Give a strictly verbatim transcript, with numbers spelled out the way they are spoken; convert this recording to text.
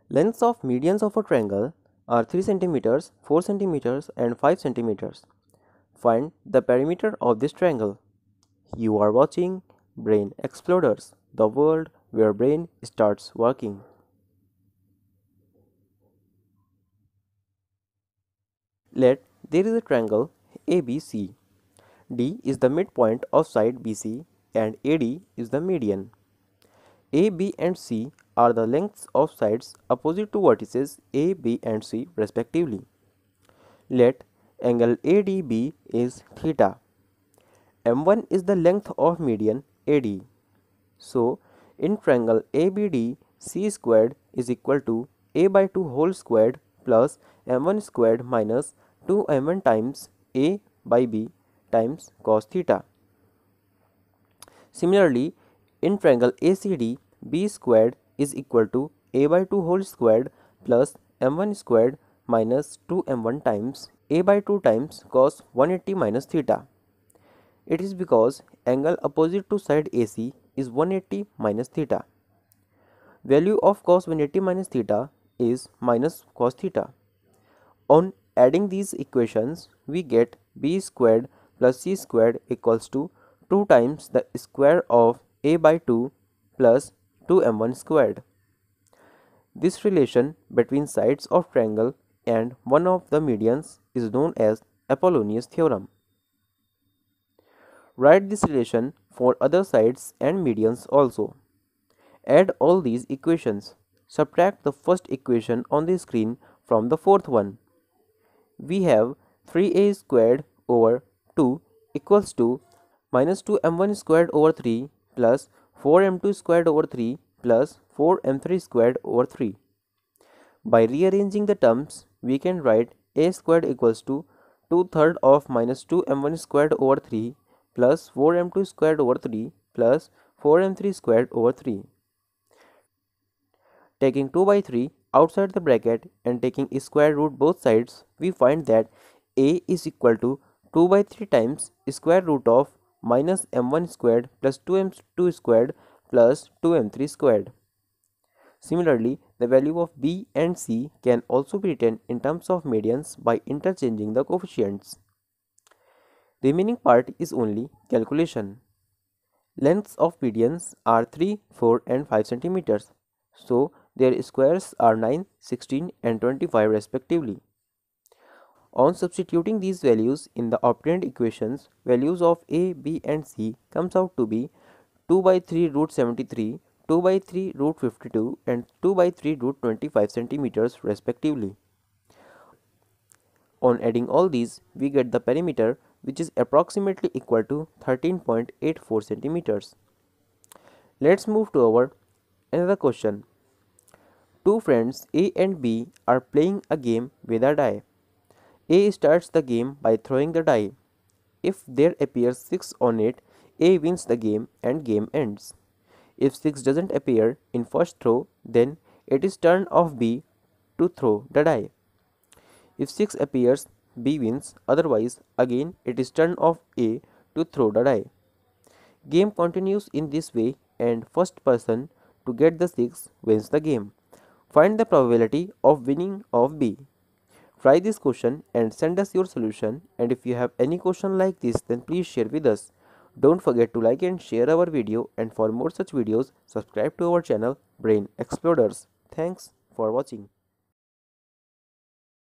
Lengths of medians of a triangle are three centimeters, four centimeters, and five centimeters. Find the perimeter of this triangle. You are watching Brain Exploders, the world where brain starts working. Let there is a triangle A B C. D is the midpoint of side B C and A D is the median. A, B and C are the lengths of sides opposite to vertices A, B and C respectively. Let angle A D B is theta. M one is the length of median A D. So, in triangle A B D, C squared is equal to A by two whole squared plus M one squared minus two M one times A by B times cos theta. Similarly, in triangle A C D, B squared is equal to A by two whole squared plus M one squared minus two M one times A by two times cos one eighty minus theta. It is because angle opposite to side A C is one eighty minus theta. Value of cos one eighty minus theta is minus cos theta. On adding these equations, we get B squared plus C squared equals to two times the square of A by two plus two M one squared. This relation between sides of triangle and one of the medians is known as Apollonius theorem. Write this relation for other sides and medians also. Add all these equations. Subtract the first equation on the screen from the fourth one. We have three a squared over two equals to minus two m one squared over three plus four m two squared over three plus four m three squared over three. By rearranging the terms, we can write a squared equals to two thirds of minus two m one squared over three plus four m two squared over three plus four m three squared over three. Taking two by three outside the bracket and taking square root both sides, we find that a is equal to two by three times square root of minus m one squared plus two m two squared plus two m three squared. Similarly, the value of b and c can also be written in terms of medians by interchanging the coefficients. Remaining part is only calculation. Lengths of medians are three, four and five centimeters. So, their squares are nine, sixteen and twenty-five respectively. On substituting these values in the obtained equations, values of a, b and c comes out to be two by three root seventy-three, two by three root fifty-two and two by three root twenty-five centimeters respectively. On adding all these, we get the perimeter which is approximately equal to thirteen point eight four centimeters. Let's move to our another question. Two friends A and B are playing a game with a die. A starts the game by throwing the die. If there appears six on it, A wins the game and game ends. If six doesn't appear in first throw, then it is turn of B to throw the die. If six appears, B wins, otherwise again it is turn of A to throw the die. Game continues in this way and first person to get the six wins the game. Find the probability of winning of B. Try this question and send us your solution, and if you have any question like this then please share with us. Don't forget to like and share our video, and for more such videos subscribe to our channel Brain Exploders. Thanks for watching.